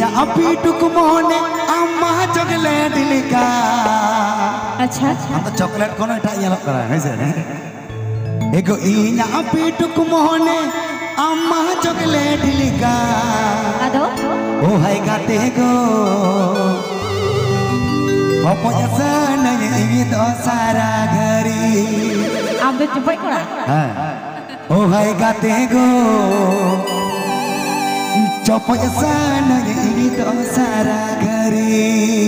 Inya api tukumone amma chocolate lika. अच्छा अच्छा हम तो चॉकलेट कोनो इटा ये लोग करा है ऐसे ने एको इnya api tukumone amma chocolate lika. अदो Oh hai gate go pokoknya senang ini to sara gari. ambil cepet kau lah. Oh hai gate go pokoknya senang ini to sara gari.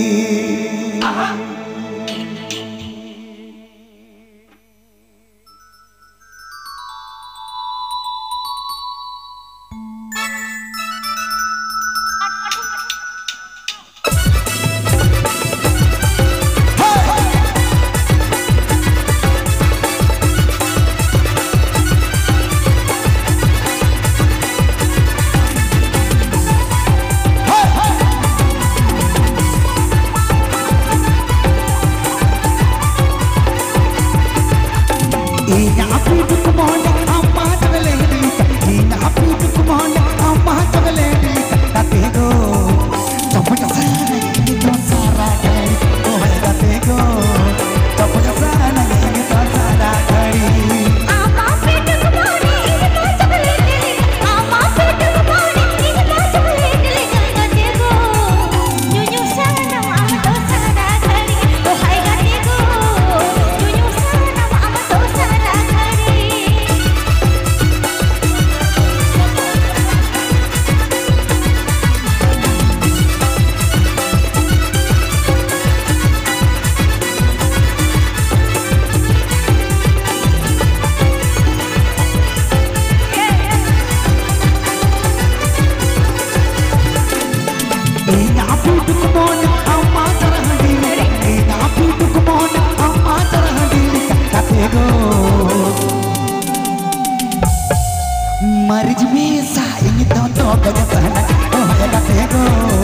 मर्ज में साइन तो बजसना ओ है गतेगो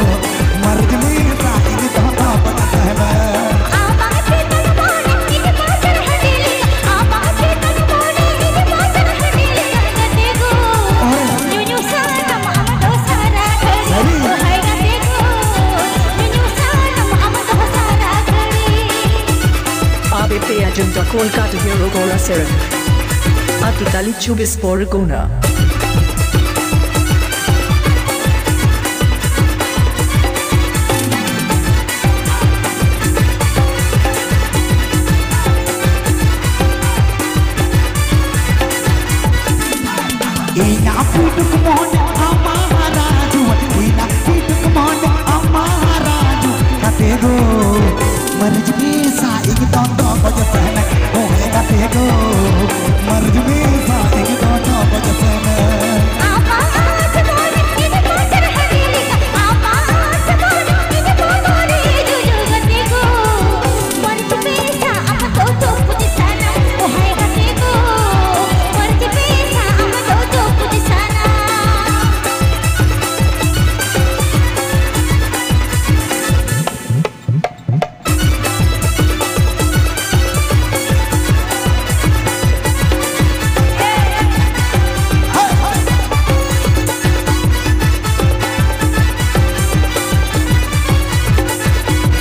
मर्ज में साइन तो बजसना आमा से तन मोने इन बाजर हडीली आमा से तन मोने इन बाजर हडीली गतेगो न्यू सनम आमदो सारा घड़ी ओ है गतेगो न्यू सनम आमदो सारा घड़ी ABP Ajunta Kolkata Hero Gora Serum Atutali Chubis Porguna Ina putu kumone amaraju Ina putu kumone amaraju Katego Marj mein saigi tonto bajasana Oh hai katego Marj mein saigi tonto bajasana आमा से मोने इन बाजर हडीली आमा से मोने इन बाजर जुजु गतेगो मर्ज में सा आमदो तो पुदिसाना ओ है गतेगो मर्ज में सा आमदो तो पुदिसाना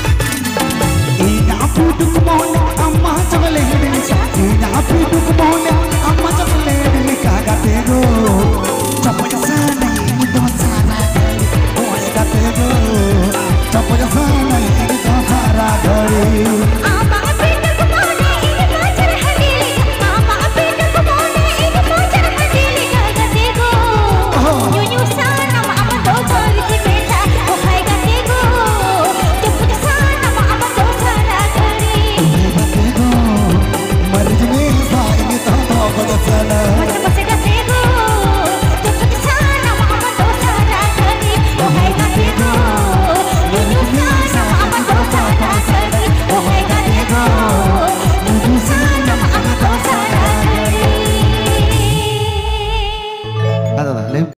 Ina putu kumone amma chocolate Ina putu kumone